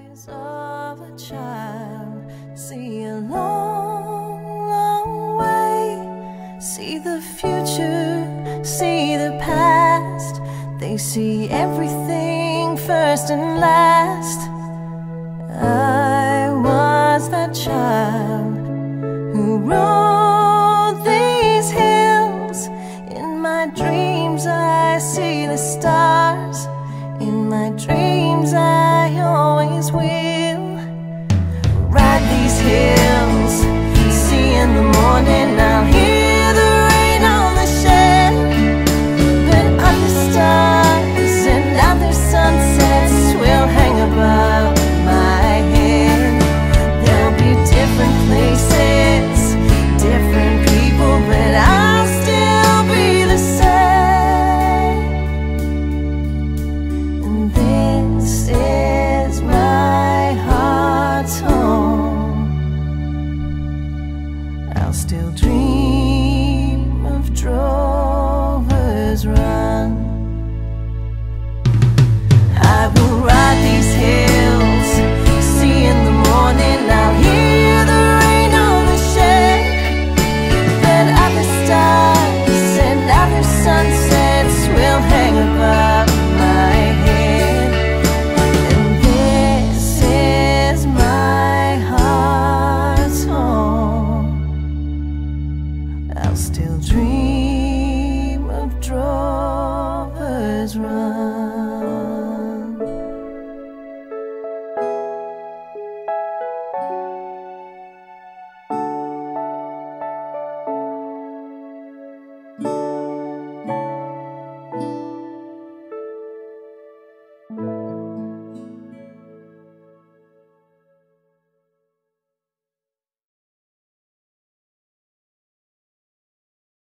Eyes of a child see a long, long way. See the future, see the past. They see everything first and last. I was that child who rode these hills. In my dreams I see the stars. In my dreams I